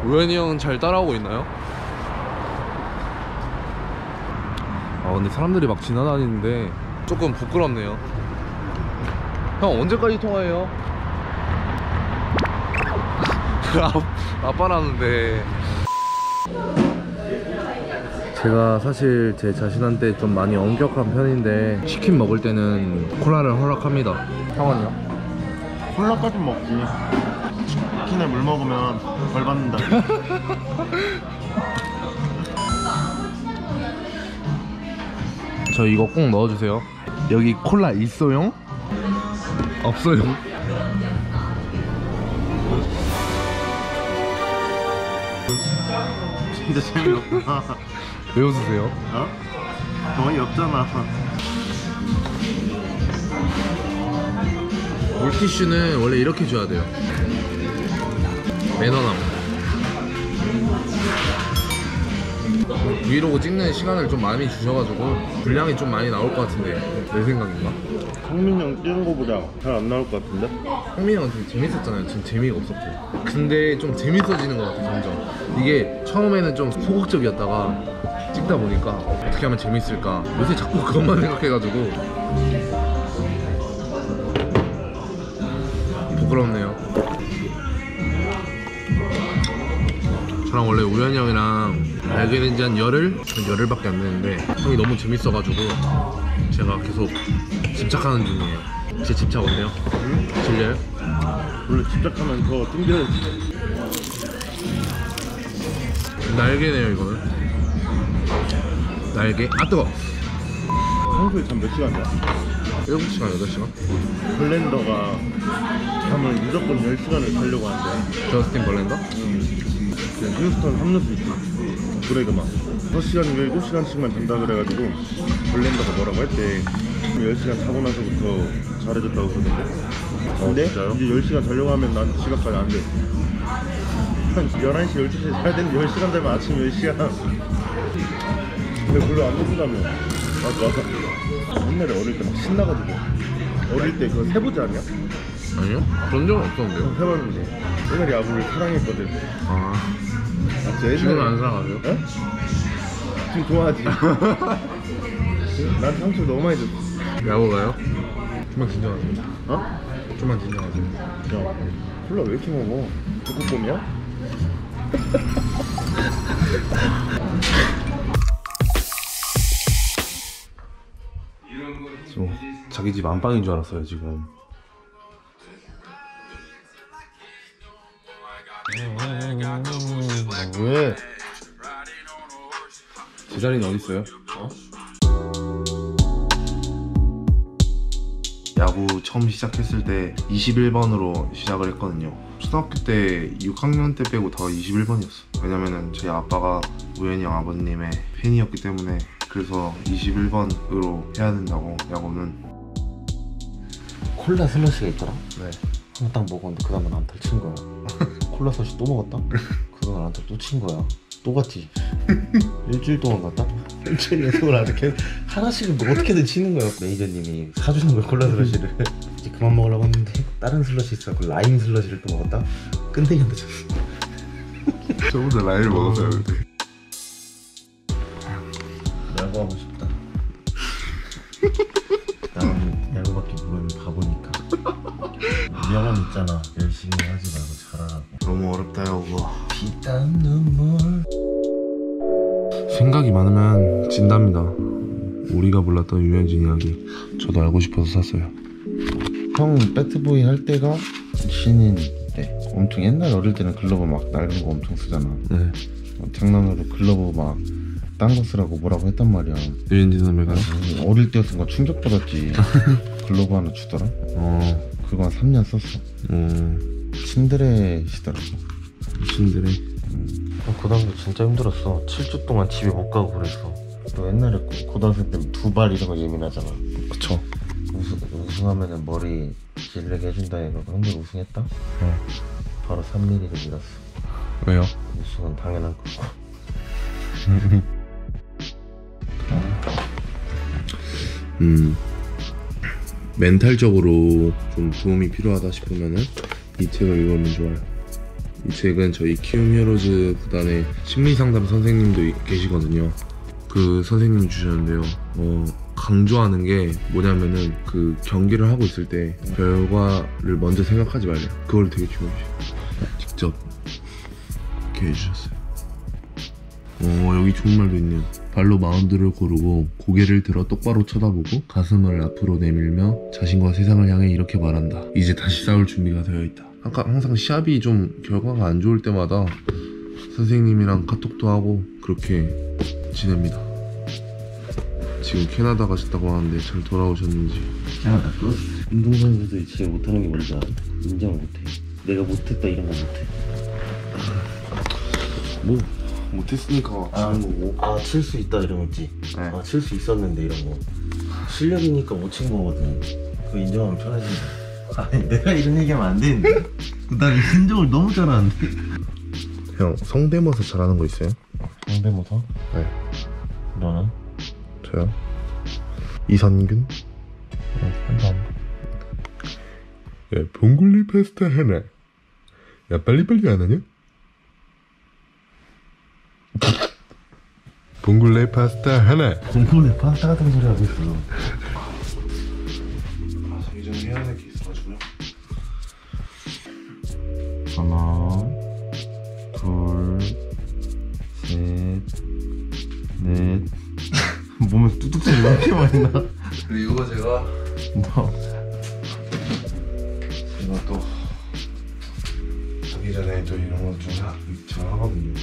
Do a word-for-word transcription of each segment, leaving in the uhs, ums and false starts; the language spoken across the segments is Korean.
우현이 형은 잘 따라오고 있나요? 아 근데 사람들이 막 지나다니는데 조금 부끄럽네요. 형 언제까지 통화해요? 아빠라는데. 제가 사실 제 자신한테 좀 많이 엄격한 편인데 치킨 먹을 때는 콜라를 허락합니다. 형은요? 콜라까지 먹지. 치킨에 물 먹으면 벌 받는다. 저 이거 꼭 넣어주세요. 여기 콜라 있어요? 없어요. 진짜 재미없구나. 왜 웃으세요? 어? 돈이 없잖아. 물티슈는 원래 이렇게 줘야 돼요. 매너남. 브이로그 찍는 시간을 좀 많이 주셔가지고 분량이 좀 많이 나올 것 같은데 내 생각인가? 성민이 형 찍은 거보다 잘 안 나올 것 같은데? 성민이 형은 되게 재밌었잖아요. 지금 재미가 없었고. 근데 좀 재밌어지는 것 같아 점점. 이게 처음에는 좀 소극적이었다가 찍다 보니까 어떻게 하면 재밌을까 요새 자꾸 그것만 생각해가지고 부끄럽네요. 저랑 원래 우현이 형이랑 알게 된 지 한 열흘? 한 열흘밖에 안 됐는데 형이 너무 재밌어가지고 제가 계속 집착하는 중이에요. 제 집착 어때요? 응? 질려요? 원래 집착하면 더 튕겨야지. 날개네요 이거는. 날개? 아 뜨거! 평소에 잠 몇 시간이야? 일곱 시간, 여덟 시간? 블렌더가 잠을 무조건 열 시간을 자려고 하는데 저스틴 벌렌더? 음, 그냥 휴스턴 삼루수 있지 브레그만 여섯 시간인가 일곱 시간씩만 잔다 그래가지고 블렌더가 뭐라고 했대. 열 시간 자고 나서부터 잘해줬다고 그러던데. 근데 진짜요? 이제 열 시간 자려고 하면 난 지각 관리 안 돼. 한 열한 시, 열두 시에 자야 되는데 열 시간 자면 아침 열 시간. 근데 별로 안 높다며. 맞아. 옛날에 어릴 때 막 신나가지고. 어릴 때 그거 세보지 않냐? 아니요? 그런 적은 없었는데요. 세봤는데 옛날에 야구를 사랑했거든. 아 아, 옛날에... 지금은 안 사랑하세요? 어? 지금 좋아하지. 난 상처 너무 많이 줬어. 야구가요? 좀만 진정하세요. 어? 좀만 진정하세요. 야, 콜라 왜 이렇게 먹어? 북극곰이야? 지금 자기 집 안방인 줄 알았어요 지금. 왜? 제자리는 어디 있어요? 어? 야구 처음 시작했을 때 이십일 번으로 시작을 했거든요. 초등학교 때 육 학년 때 빼고 다 이십일 번이었어. 왜냐면은 저희 아빠가 우현이 형 아버님의 팬이었기 때문에. 그래서 이십일 번으로 해야 된다고 야구는. 콜라 슬러시가 있더라? 네. 한번 딱 먹었는데 그 다음에 난탈 친 거야. 콜라 슬러시 또 먹었다? 그다음에 난탈 또 친 거야. 또 갔지. 일주일 동안 갔다? 일주일 연속을 아주 계속 하나씩은 뭐 어떻게든 치는 거야. 매니저님이 사주는 거야 콜라 슬러시를. 이제 그만 먹으려고 했는데 다른 슬러시 있어갖고 라임 슬러시를 또 먹었다? 끝내기한테 쳤어. 저보다 라임을 먹었어요 그때. 야구하고 싶다. 나는 야구밖에 모르는 바보니까. 명언 있잖아. 열심히 하지 말고 잘하라고. 너무 어렵다 야구. 피땀 눈물. 생각이 많으면 진답니다. 우리가 몰랐던 유현진 이야기 저도 알고 싶어서 샀어요. 형 배트보이 할 때가 신인 때 엄청 옛날 어릴 때는 글러브 막 낡은 거 엄청 쓰잖아. 네. 어, 장난으로 글러브 막 딴 거 쓰라고 뭐라고 했단 말이야. 유현진 선배가요? 음, 어릴 때였으니까 충격받았지. 글러브 하나 주더라. 어. 그거 한 삼 년 썼어. 음. 친드레시더라고. 친드레. 음. 고등학교 진짜 힘들었어. 칠 주 동안 집에 못 가고 그랬어. 너 옛날에 고등학생 때 두 발 이런 거 예민하잖아. 그쵸. 우승, 우승하면은 머리 길르게 해준다 해가지고 형들 우승했다? 네. 바로 삼 밀리미터를 밀었어. 왜요? 우승은 당연한 거고. 음. 멘탈적으로 좀 도움이 필요하다 싶으면은 이 책을 읽으면 좋아요. 최근 저희 키움 히어로즈 구단의 심리상담 선생님도 이- 계시거든요. 그 선생님이 주셨는데요. 어, 강조하는 게 뭐냐면은 그 경기를 하고 있을 때 결과를 먼저 생각하지 말래요. 그걸 되게 중요해요. 직접 이렇게 해주셨어요. 어, 여기 좋은 말도 있네요. 발로 마운드를 고르고 고개를 들어 똑바로 쳐다보고 가슴을 앞으로 내밀며 자신과 세상을 향해 이렇게 말한다. 이제 다시 싸울 준비가 되어 있다. 아까 항상 시합이 좀 결과가 안 좋을 때마다 선생님이랑 카톡도 하고 그렇게 지냅니다. 지금 캐나다 가셨다고 하는데 잘 돌아오셨는지. 야, 그 운동선수들이 진짜 못하는 게 뭔지 알아? 인정을 못해. 내가 못했다 이런 거 못해. 뭐 못했으니까 아, 지는 거고. 아, 칠 수 있다 이런 거 있지. 네. 아, 칠 수 있었는데 이런 거. 실력이니까 못 친 거거든. 그거 인정하면 편해진다. 아니, 내가 이런 얘기하면 안 되는데. 난 인정을 너무 잘하는데. 형 성대모사 잘하는 거 있어요? 성대모사? 네. 너는? 저요? 이선균? 어, 한다. 야 봉골레 파스타 하나. 야 빨리빨리 안 하냐? 봉골레 파스타 하나. 공군에 파스타 같은 소리 하고 있어. 아 저기 전에 해야 될 게 있어가지고요. 하나, 둘, 셋, 넷. 몸에 뚜둑소리 왜 이렇게 많이 나? 그리고 제가 뭐? 제가 또 자기 전에 또 이런 거좀 하거든요.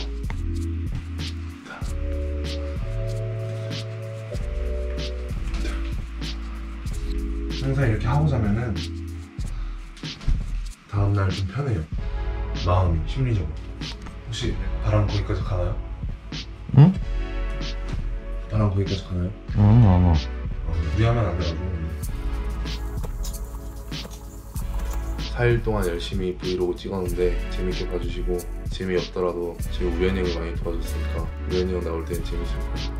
항상 이렇게 하고 자면은 다음날 좀 편해요. 마음이, 심리적으로. 혹시 바람 거기까지 가나요? 응? 바람 거기까지 가나요? 응, 안 와. 아, 무리하면 안 돼가지고. 사 일 동안 열심히 브이로그 찍었는데 재밌게 봐주시고 재미없더라도 제가 우연히 형이 많이 도와줬으니까 우연히 형 나올 때는 재밌을 거예요.